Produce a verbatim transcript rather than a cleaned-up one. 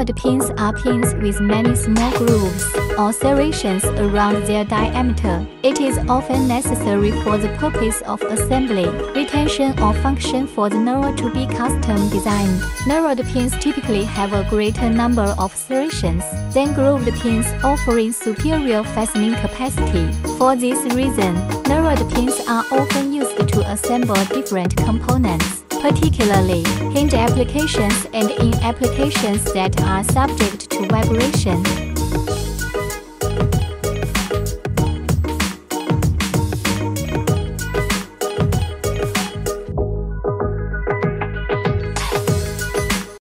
Knurled pins are pins with many small grooves or serrations around their diameter. It is often necessary for the purpose of assembly, retention, or function for the knurl to be custom designed. Knurled pins typically have a greater number of serrations than grooved pins, offering superior fastening capacity. For this reason, knurled pins are often used to assemble different components, particularly hinge applications and in applications that are subject to vibration.